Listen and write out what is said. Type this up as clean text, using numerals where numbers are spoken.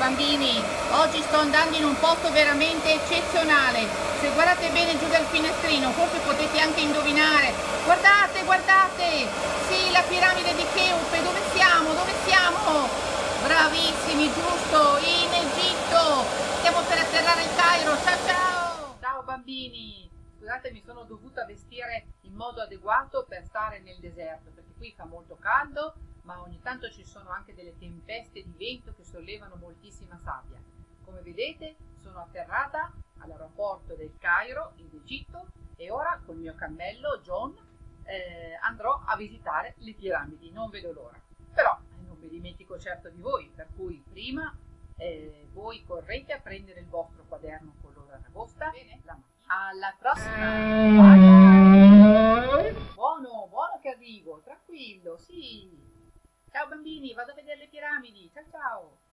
bambini, oggi sto andando in un posto veramente eccezionale. Se guardate bene giù dal finestrino, forse potete anche indovinare. Guardate, guardate! Sì, la piramide di Cheope, dove siamo? Dove siamo? Bravissimi, giusto, in Egitto! Stiamo per atterrare il Cairo, ciao ciao! Ciao bambini! Scusate, mi sono dovuta vestire in modo adeguato per stare nel deserto, perché qui fa molto caldo, ma ogni tanto ci sono anche delle tempeste di vento che sollevano moltissima sabbia. Come vedete, sono atterrata all'aeroporto del Cairo, in Egitto, e ora col mio cammello John andrò a visitare le piramidi. Non vedo l'ora. Però non mi dimentico certo di voi, per cui prima voi correte a prendere il vostro quaderno color aragosta. Bene? Alla prossima! Buono, buono che arrivo, tranquillo, sì! Ciao bambini, vado a vedere le piramidi, ciao ciao!